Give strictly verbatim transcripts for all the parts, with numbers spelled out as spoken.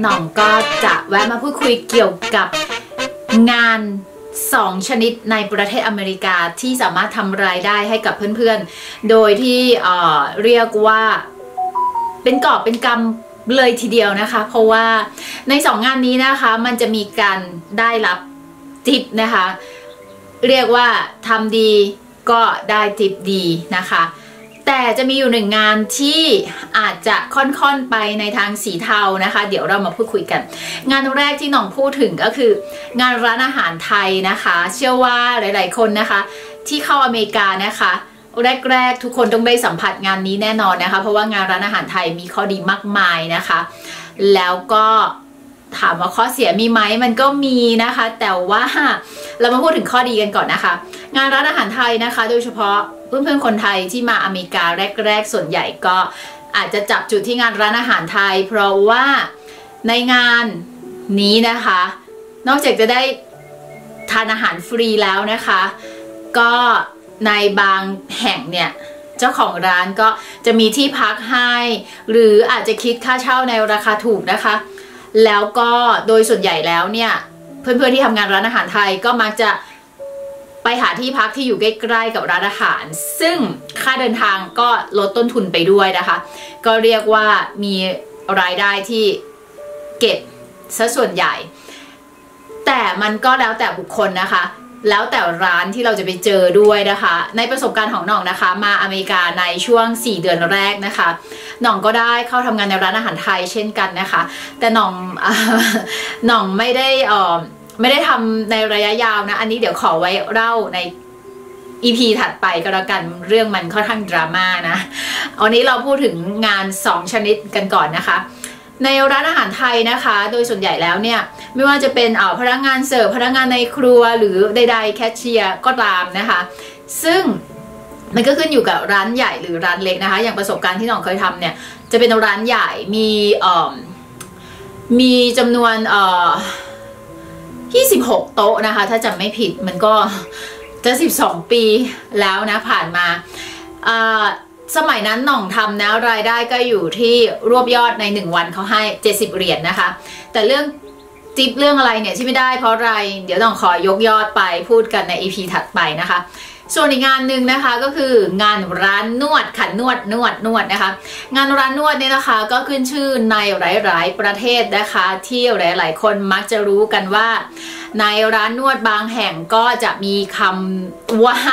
หน่องก็จะแวะมาพูดคุยเกี่ยวกับงานสองชนิดในประเทศอเมริกาที่สามารถทำรายได้ให้กับเพื่อนๆโดยที่เอ่อเรียกว่าเป็นกอบเป็นกำเลยทีเดียวนะคะเพราะว่าในสองงานนี้นะคะมันจะมีการได้รับทิปนะคะเรียกว่าทำดีก็ได้ทิปดีนะคะแต่จะมีอยู่หนึ่งงานที่อาจจะค่อนๆไปในทางสีเทานะคะเดี๋ยวเรามาพูดคุยกันงานแรกที่หน่องพูดถึงก็คืองานร้านอาหารไทยนะคะเชื่อว่าหลายๆคนนะคะที่เข้าอเมริกานะคะแรกๆทุกคนต้องได้สัมผัสงานนี้แน่นอนนะคะเพราะว่างานร้านอาหารไทยมีข้อดีมากมายนะคะแล้วก็ถามว่าข้อเสียมีไหมมันก็มีนะคะแต่ว่าเรามาพูดถึงข้อดีกันก่อนนะคะงานร้านอาหารไทยนะคะโดยเฉพาะเพื่อนๆคนไทยที่มาอเมริกาแรกๆส่วนใหญ่ก็อาจจะจับจุดที่งานร้านอาหารไทยเพราะว่าในงานนี้นะคะนอกจากจะได้ทานอาหารฟรีแล้วนะคะก็ในบางแห่งเนี่ยเจ้าของร้านก็จะมีที่พักให้หรืออาจจะคิดค่าเช่าในราคาถูกนะคะแล้วก็โดยส่วนใหญ่แล้วเนี่ยเพื่อนๆที่ทำงานร้านอาหารไทยก็มักจะไปหาที่พักที่อยู่ใกล้ๆกับร้านอาหารซึ่งค่าเดินทางก็ลดต้นทุนไปด้วยนะคะก็เรียกว่ามีรายได้ที่เก็บซะส่วนใหญ่แต่มันก็แล้วแต่บุคคลนะคะแล้วแต่ร้านที่เราจะไปเจอด้วยนะคะในประสบการณ์ของหน่องนะคะมาอเมริกาในช่วงสี่เดือนแรกนะคะหน่องก็ได้เข้าทำงานในร้านอาหารไทยเช่นกันนะคะแต่หน่องหน่องไม่ได้เอ่อไม่ได้ทำในระยะยาวนะอันนี้เดี๋ยวขอไว้เล่าใน อี พี ถัดไปก็แล้วกันเรื่องมันค่อนข้างดราม่านะวันนี้เราพูดถึงงานสองชนิดกันก่อนนะคะในร้านอาหารไทยนะคะโดยส่วนใหญ่แล้วเนี่ยไม่ว่าจะเป็นเอ่อพนักงานเสิร์ฟพนักงานในครัวหรือใดๆแคชเชียร์ก็ตามนะคะซึ่งมันก็ขึ้นอยู่กับร้านใหญ่หรือร้านเล็กนะคะอย่างประสบการณ์ที่น้องเคยทำเนี่ยจะเป็นร้านใหญ่มีเอ่อมีจำนวนเอ่อยี่สิบหกโต๊ะนะคะถ้าจำไม่ผิดมันก็จะสิบสองปีแล้วนะผ่านมาสมัยนั้นหน่องทำนะรายได้ก็อยู่ที่รวบยอดในหนึ่งวันเขาให้เจ็ดสิบเหรียญ นะคะแต่เรื่องทิปเรื่องอะไรเนี่ยที่ไม่ได้เพราะอะไรเดี๋ยวหน่องขอยกยอดไปพูดกันใน อี พี ถัดไปนะคะส่วนอีกงานหนึ่งนะคะก็คืองานร้านนวดค่ะนวดนวดนวดนะคะงานร้านนวดเนี่ยนะคะก็ขึ้นชื่อในหลายๆประเทศนะคะที่หลายๆคนมักจะรู้กันว่าในร้านนวดบางแห่งก็จะมีคำว่า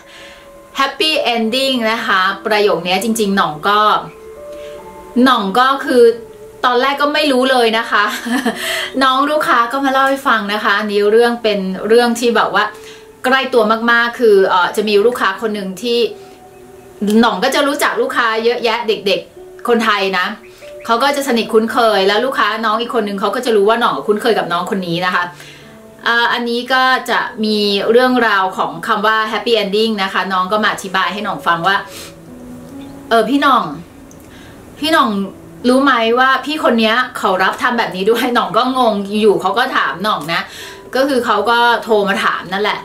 happy ending นะคะประโยคนี้จริงๆหน่องก็หน่องก็คือตอนแรกก็ไม่รู้เลยนะคะ น้องลูกค้าก็มาเล่าให้ฟังนะคะนี่เรื่องเป็นเรื่องที่แบบว่าใกล้ตัวมากๆคือเอ่อจะมีลูกค้าคนหนึ่งที่หน่องก็จะรู้จักลูกค้าเยอะแยะเด็กๆคนไทยนะเขาก็จะสนิทคุ้นเคยแล้วลูกค้าน้องอีกคนหนึ่งเขาก็จะรู้ว่าหน่องคุ้นเคยกับน้องคนนี้นะคะอันนี้ก็จะมีเรื่องราวของคำว่า happy ending นะคะน้องก็มาอธิบายให้หน่องฟังว่าเออพี่หน่องพี่หน่องรู้ไหมว่าพี่คนนี้เขารับทำแบบนี้ด้วยหน่องก็งงอยู่เขาก็ถามหน่องนะก็คือเขาก็โทรมาถามนั่นแหละ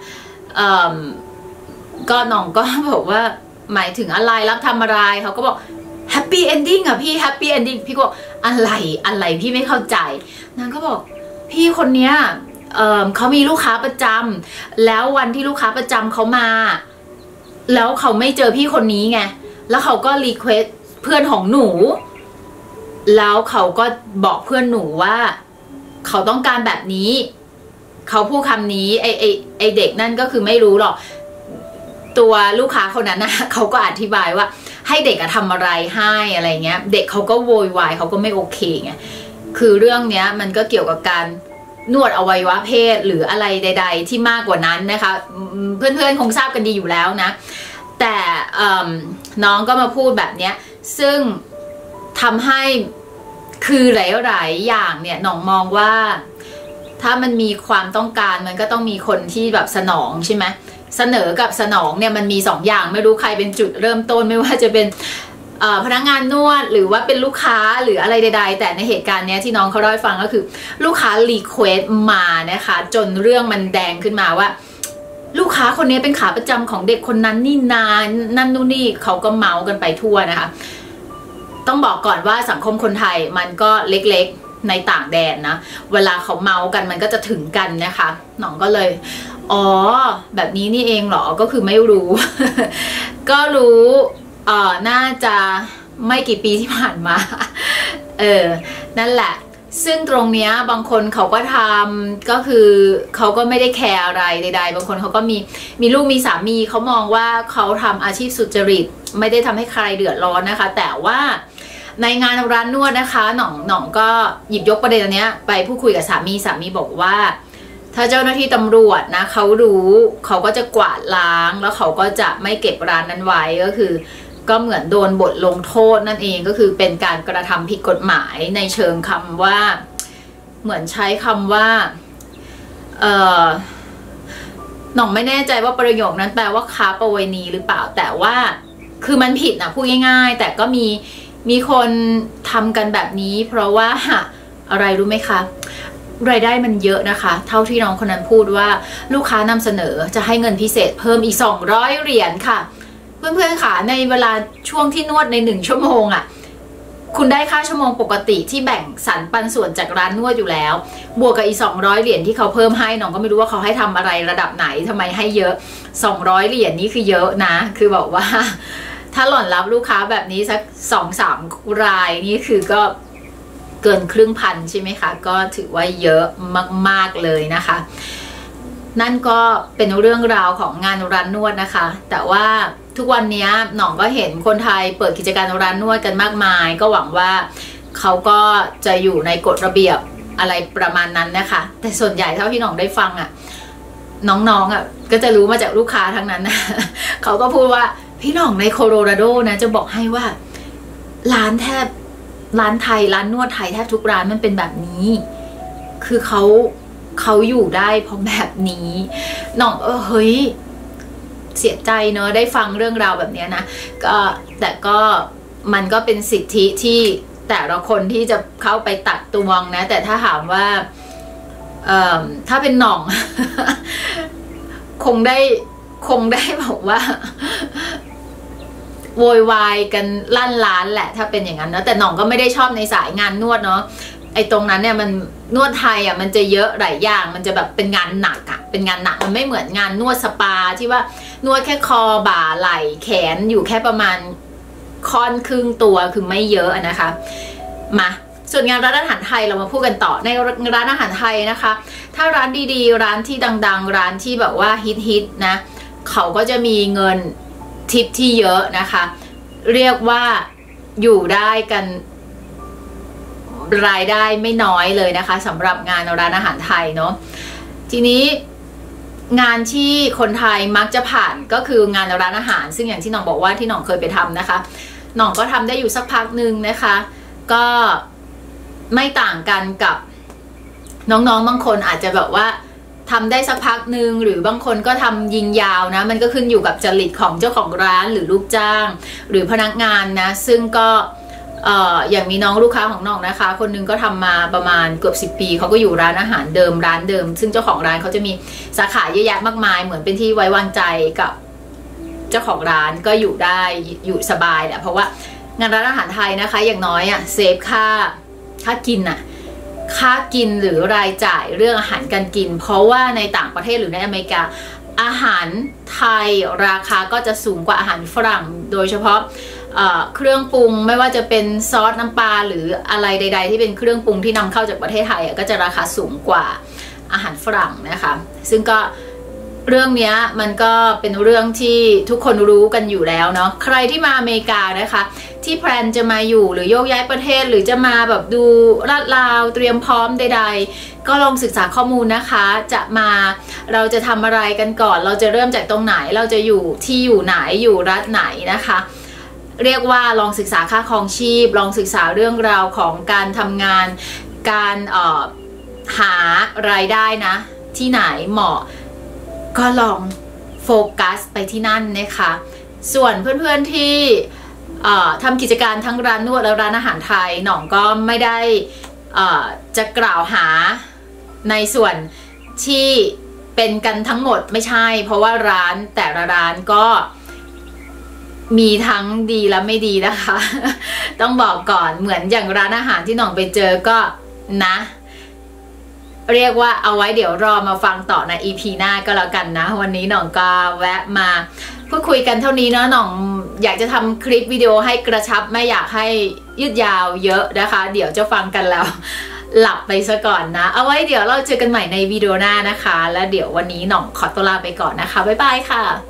ก็หน่องก็บอกว่าหมายถึงอะไรรับทำอะไรเขาก็บอก happy ending อ่ะพี่ happy ending พี่ก็อะไรอะไรพี่ไม่เข้าใจนางก็บอกพี่คนนี้เอ่อเขามีลูกค้าประจำแล้ววันที่ลูกค้าประจำเขามาแล้วเขาไม่เจอพี่คนนี้ไงแล้วเขาก็รีเควสเพื่อนของหนูแล้วเขาก็บอกเพื่อนหนูว่าเขาต้องการแบบนี้เขาพูดคำนี้ไอไอไอเด็กนั่นก็คือไม่รู้หรอกตัวลูกค้าคนนั้นนะเขาก็อธิบายว่าให้เด็กอะทำอะไรให้อะไรเงี้ยเด็กเขาก็โวยวายเขาก็ไม่โอเคไงคือเรื่องเนี้ยมันก็เกี่ยวกับการนวดอวัยวะเพศหรืออะไรใดๆที่มากกว่านั้นนะคะเพื่อนๆคงทราบกันดีอยู่แล้วนะแต่น้องก็มาพูดแบบเนี้ยซึ่งทำให้คือหลายๆอย่างเนี่ยหน่องมองว่าถ้ามันมีความต้องการมันก็ต้องมีคนที่แบบสนองใช่ไหมเสนอกับสนองเนี่ยมันมีสองอย่างไม่รู้ใครเป็นจุดเริ่มต้นไม่ว่าจะเป็นพนักงานนวดหรือว่าเป็นลูกค้าหรืออะไรใดๆแต่ในเหตุการณ์นี้ที่น้องเขาเล่าให้ฟังก็คือลูกค้ารีเควสมานะคะจนเรื่องมันแดงขึ้นมาว่าลูกค้าคนนี้เป็นขาประจำของเด็กคนนั้นนี่นานนั่นนู่นนี่เขาก็เมาส์กันไปทั่วนะคะต้องบอกก่อนว่าสังคมคนไทยมันก็เล็กๆในต่างแดนนะเวลาเขาเมากันมันก็จะถึงกันนะคะหน่องก็เลยอ๋อแบบนี้นี่เองเหรอก็คือไม่รู้ ก็รู้เอ่อน่าจะไม่กี่ปีที่ผ่านมาเออนั่นแหละซึ่งตรงเนี้ยบางคนเขาก็ทำก็คือเขาก็ไม่ได้แคร์อะไรใดๆบางคนเขาก็มีมีลูกมีสามีเขามองว่าเขาทำอาชีพสุจริตไม่ได้ทำให้ใครเดือดร้อนนะคะแต่ว่าในงานร้านนวดนะคะหน่องหน่องก็หยิบยกประเด็นอันเนี้ยไปพูดคุยกับสามีสามีบอกว่าถ้าเจ้าหน้าที่ตำรวจนะเขารู้เขาก็จะกวาดล้างแล้วเขาก็จะไม่เก็บร้านนั้นไว้ก็คือก็เหมือนโดนบทลงโทษนั่นเองก็คือเป็นการกระทำผิดกฎหมายในเชิงคำว่าเหมือนใช้คำว่าเออหน่องไม่แน่ใจว่าประโยคนั้นแปลว่าค้าประเวณีหรือเปล่าแต่ว่าคือมันผิดนะพูดง่ายๆแต่ก็มีมีคนทำกันแบบนี้เพราะว่าอะไรรู้ไหมคะรายได้มันเยอะนะคะเท่าที่น้องคนนั้นพูดว่าลูกค้านำเสนอจะให้เงินพิเศษเพิ่มอีกสองร้อยเหรียญค่ะเพื่อนๆค่ะในเวลาช่วงที่นวดในหนึ่งชั่วโมงอ่ะคุณได้ค่าชั่วโมงปกติที่แบ่งสรรปันส่วนจากร้านนวดอยู่แล้วบวกกับอีกสองร้อยเหรียญที่เขาเพิ่มให้น้องก็ไม่รู้ว่าเขาให้ทำอะไรระดับไหนทำไมให้เยอะสองร้อยเหรียญนี่คือเยอะนะคือบอกว่าถ้าหล่อนรับลูกค้าแบบนี้สักสองสามรายนี่คือก็เกินครึ่งพันใช่ไหมคะก็ถือว่าเยอะมากๆเลยนะคะนั่นก็เป็นเรื่องราวของงานร้านนวดนะคะแต่ว่าทุกวันนี้หน่องก็เห็นคนไทยเปิดกิจการร้านนวดกันมากมายก็หวังว่าเขาก็จะอยู่ในกฎระเบียบอะไรประมาณนั้นนะคะแต่ส่วนใหญ่เท่าที่หน่องได้ฟังอ่ะน้องๆอ่ะก็จะรู้มาจากลูกค้าทั้งนั้นนะ เขาก็พูดว่าพี่หน่องในโคโลราโดนะจะบอกให้ว่าร้านแทบร้านไทยร้านนวดไทยแทบทุกร้านมันเป็นแบบนี้คือเขาเขาอยู่ได้เพราะแบบนี้หน่องเออเฮ้ยเสียใจเนอะได้ฟังเรื่องราวแบบนี้นะก็แต่ก็มันก็เป็นสิทธิที่แต่ละคนที่จะเข้าไปตัดตวงนะแต่ถ้าถามว่าเอ่อถ้าเป็นหน่อง คงได้คงได้บอกว่าโวยวายกันลั่นล้านแหละถ้าเป็นอย่างนั้นนะแต่หน่องก็ไม่ได้ชอบในสายงานนวดเนาะไอ้ตรงนั้นเนี่ยมันนวดไทยอ่ะมันจะเยอะหลายอย่างมันจะแบบเป็นงานหนักอ่ะเป็นงานหนักมันไม่เหมือนงานนวดสปาที่ว่านวดแค่คอบ่าไหล่แขนอยู่แค่ประมาณค่อนครึ่งตัวคือไม่เยอะนะคะมาส่วนงานร้านอาหารไทยเรามาพูดกันต่อในร้านอาหารไทยนะคะถ้าร้านดีๆร้านที่ดังๆร้านที่แบบว่าฮิตๆนะเขาก็จะมีเงินทิปที่เยอะนะคะเรียกว่าอยู่ได้กันรายได้ไม่น้อยเลยนะคะสำหรับงานร้านอาหารไทยเนาะทีนี้งานที่คนไทยมักจะผ่านก็คืองานร้านอาหารซึ่งอย่างที่หน่องบอกว่าที่หน่องเคยไปทำนะคะหน่องก็ทำได้อยู่สักพักหนึ่งนะคะก็ไม่ต่างกันกับน้องๆบางคนอาจจะแบบว่าทำได้สักพักหนึ่งหรือบางคนก็ทำยิงยาวนะมันก็ขึ้นอยู่กับจริตของเจ้าของร้านหรือลูกจ้างหรือพนักงานนะซึ่งก็เอ่ออย่างมีน้องลูกค้าของน้องนะคะคนนึงก็ทำมาประมาณเกือบสิบปีเขาก็อยู่ร้านอาหารเดิมร้านเดิมซึ่งเจ้าของร้านเขาจะมีสาขาเยอะแยะมากมายเหมือนเป็นที่ไว้วางใจกับเจ้าของร้านก็อยู่ได้อยู่สบายแหละเพราะว่างานร้านอาหารไทยนะคะอย่างน้อยอ่ะเซฟค่าค่ากินอ่ะค่ากินหรือรายจ่ายเรื่องอาหารการกินเพราะว่าในต่างประเทศหรือในอเมริกาอาหารไทยราคาก็จะสูงกว่าอาหารฝรั่งโดยเฉพาะเครื่องปรุงไม่ว่าจะเป็นซอสน้ำปลาหรืออะไรใดๆที่เป็นเครื่องปรุงที่นำเข้าจากประเทศไทยก็จะราคาสูงกว่าอาหารฝรั่งนะคะซึ่งก็เรื่องนี้มันก็เป็นเรื่องที่ทุกคนรู้กันอยู่แล้วเนาะใครที่มาอเมริกานะคะที่แพลนจะมาอยู่หรือโยกย้ายประเทศหรือจะมาแบบดูลาดราวเตรียมพร้อมใดๆก็ลองศึกษาข้อมูลนะคะจะมาเราจะทำอะไรกันก่อนเราจะเริ่มจากตรงไหนเราจะอยู่ที่อยู่ไหนอยู่รัฐไหนนะคะเรียกว่าลองศึกษาค่าครองชีพลองศึกษาเรื่องราวของการทำงานการเอ่อหารายได้นะที่ไหนเหมาะก็ลองโฟกัสไปที่นั่นนะคะส่วนเพื่อนๆที่ทำกิจการทั้งร้านนวดและร้านอาหารไทยหน่องก็ไม่ได้จะกล่าวหาในส่วนที่เป็นกันทั้งหมดไม่ใช่เพราะว่าร้านแต่ละร้านก็มีทั้งดีและไม่ดีนะคะ ต้องบอกก่อนเหมือนอย่างร้านอาหารที่หน่องไปเจอก็นะเรียกว่าเอาไว้เดี๋ยวรอมาฟังต่อใน อี พี หน้าก็แล้วกันนะวันนี้หน่องก็แวะมาพูดคุยกันเท่านี้เนาะหน่องอยากจะทำคลิปวิดีโอให้กระชับไม่อยากให้ยืดยาวเยอะนะคะเดี๋ยวจะฟังกันแล้วหลับไปซะก่อนนะเอาไว้เดี๋ยวเราเจอกันใหม่ในวิดีโอหน้านะคะและเดี๋ยววันนี้หน่องขอตัวลาไปก่อนนะคะบ๊ายบายค่ะ